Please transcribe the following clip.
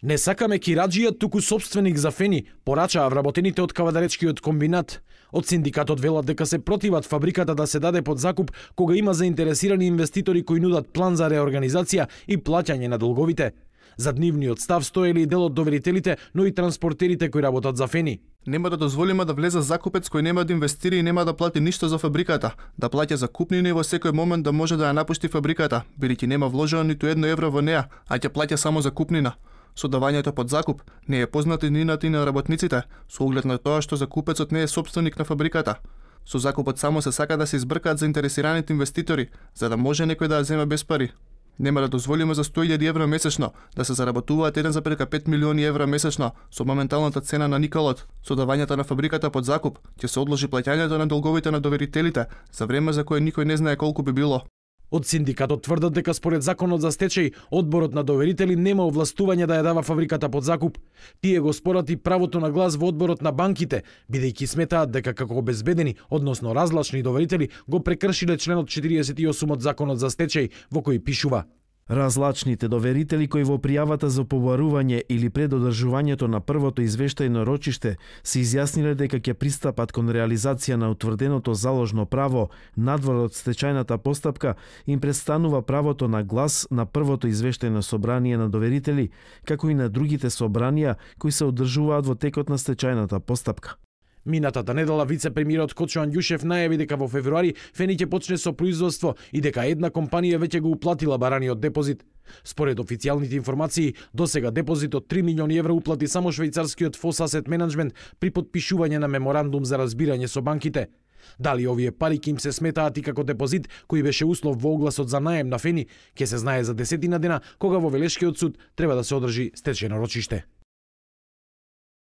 Не сакаме кираџија, туку собственик за фени, порачаа вработените од кавадаречкиот комбинат. Од синдикатот велат дека се противат фабриката да се даде под закуп кога има заинтересирани инвеститори кои нудат план за реорганизација и плаќање на долговите. За нивниот став стоели и дел од доверителите, но и транспортерите кои работат за фени. Нема да дозволиме да влезе закупец кој нема да инвестира и нема да плати ништо за фабриката, да плаќа закупнини и во секој момент да може да ја напушти фабриката, бидејќи нема вложено ниту едно евро во неа, а ќе плаќа само закупнина. Со давањето под закуп не е познат и на работниците, со оглед на тоа што закупецот не е собственик на фабриката. Со закупот само се сака да се избркаат заинтересираните инвеститори, за да може некој да ја земе без пари. Нема да дозволиме за 100.000 евро месечно да се заработуваат 1,5 милиони евро месечно со моменталната цена на никелот. Со давањето на фабриката под закуп ќе се одложи плаќањето на долговите на доверителите за време за кое никој не знае колку би било. Од синдикатот тврдат дека според законот за стечај, одборот на доверители нема овластување да ја дава фабриката под закуп. Тие го спорат и правото на глас во одборот на банките, бидејќи сметаат дека како обезбедени, односно разлачни доверители, го прекршиле членот 48 од законот за стечај, во кој пишува: разлачните доверители кои во пријавата за побарување или пред одржувањето на првото извештајно рочиште се изјасниле дека ќе пристапат кон реализација на утврденото заложно право надвор од стечајната постапка, им престанува правото на глас на првото извештајно собрание на доверители, како и на другите собранија кои се одржуваат во текот на стечајната постапка. Минатата недела вице-премиерот Кочо Андјушев најави дека во февруари фени ќе почне со производство и дека една компанија веќе го уплатила бараниот депозит. Според официјалните информации, досега депозит од 3 милиони евра уплати само швајцарскиот Foss Asset Management при потпишување на меморандум за разбирање со банките. Дали овие пари ќе им се сметаат и како депозит кој беше услов во огласот за наем на фени, ќе се знае за 10 дена кога во Велешкиот суд треба да се одржи стечајно рочиште.